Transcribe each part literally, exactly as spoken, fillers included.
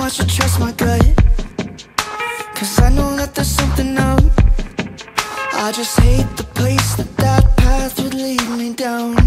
I should trust my gut, 'cause I know that there's something up. I just hate the place that that path would lead me down.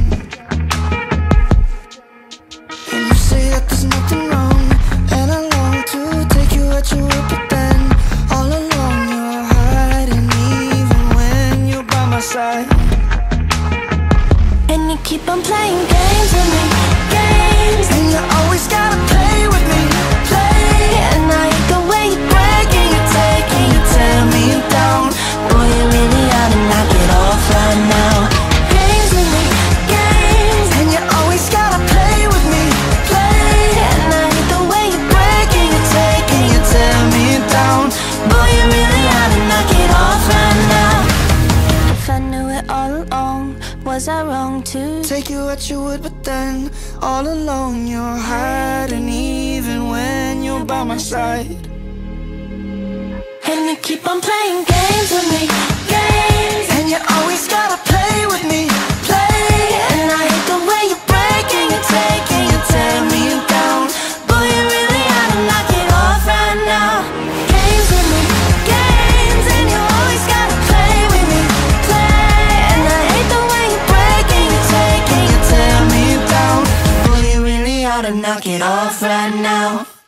And you say that there's nothing wrong, and I long to take you at your word, but then all along you're hiding even when you're by my side. And you keep on playing games with me, games. And you always gotta play with me, play. And I hate the way you break and you take and you tear me down. Boy, you really ought to knock it off right now. Games with me, games. And you always gotta play with me, play. And I hate the way you break and you take And you tear me down. Boy, you really ought to knock it off right now. If I knew it all along, was I wrong to Take you at your word, but then all alone you're hiding even when you're by my side. And you keep on playing games with me, games. And you always gotta play with me, play. And I hate the way you break and you take and you tear me down. Boy, you really ought to knock it off right now. Games with me, games. And you always gotta play with me, play. And I hate the way you break and you take and you tear me down. Boy, you really ought to Knock it off right now.